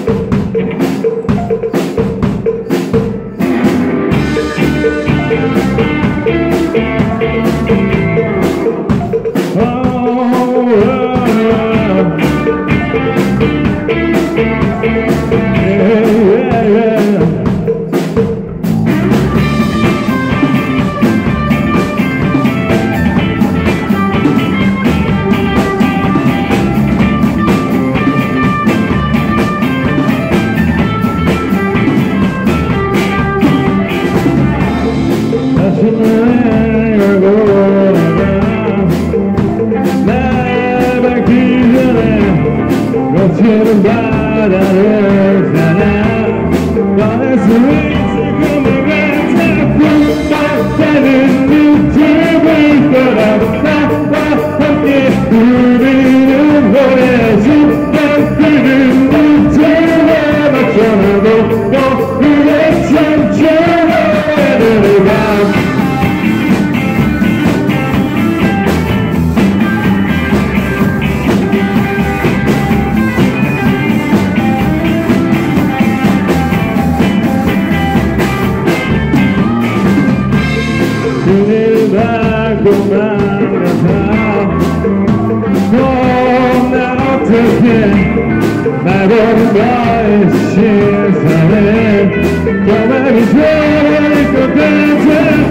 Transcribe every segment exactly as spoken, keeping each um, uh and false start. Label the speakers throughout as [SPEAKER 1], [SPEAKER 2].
[SPEAKER 1] 거칠은 바다를 살아 꺼낼 수 있을 그물을 잡고 빡다는 밑을 거라 나와 함께 우리는 노래 신난 그는 밑에 맞춰놓고 또 그의 천천히 가 그를 받고만 가서 또 난 어떻게 말보는 너의 시선을 가만히 줘버릴 것 같아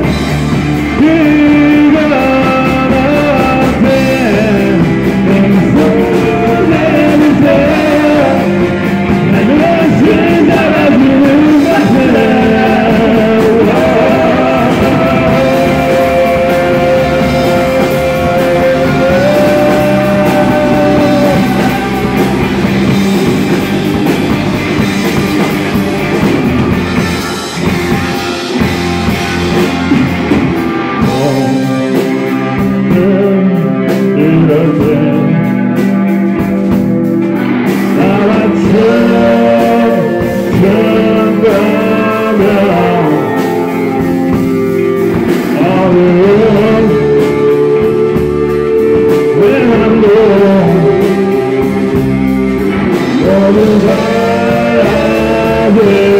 [SPEAKER 1] 이건 어때 내 손에 미세 난 다시 잡아주는 것 같아 Yeah.